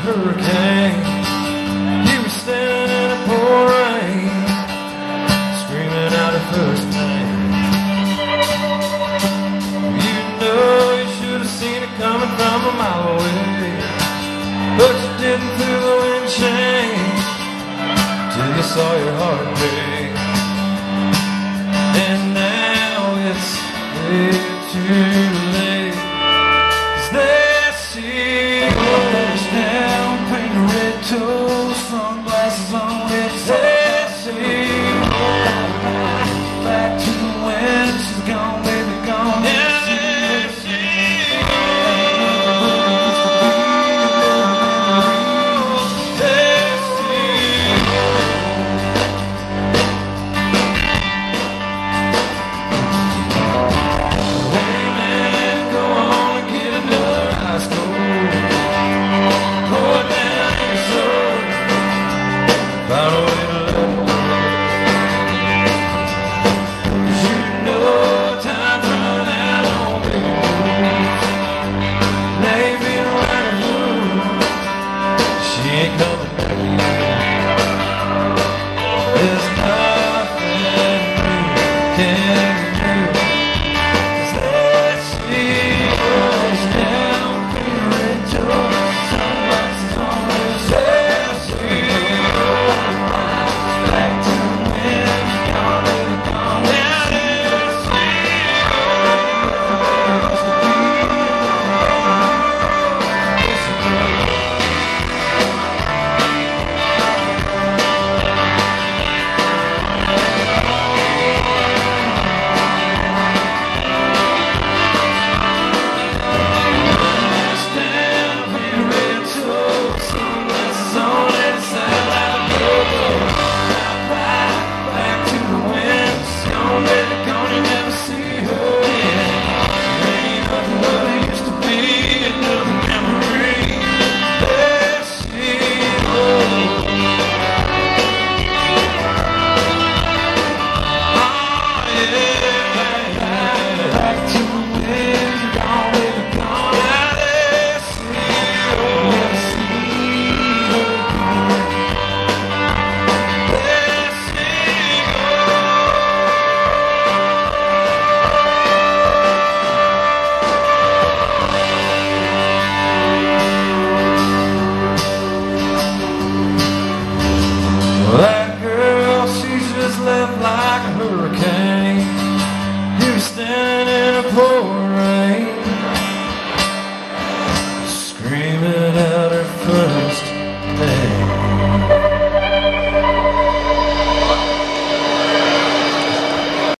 hurricane. You were standing in a pouring rain, screaming out her first name. You know you should have seen it coming from a mile away, but you didn't feel the wind change till you saw your heart break. And now it's way too late, 'cause there she goes down, painted red toes, sunglasses on, it's there she goes back to when she's gone, baby, gone. Yeah, there she goes, there she Hey man, go on and get another ice cold, pour it down in your soul, find a way to let it go. 'Cause you know time's running out on baby blues. Maybe right or wrong, she ain't coming back again. There's nothing you can do, 'cause there she goes down, painted red toes, sunglasses on, there she goes back to when she's gone, baby, gone. Now there she goes, that girl, she's just left like a hurricane. You were standing in a pouring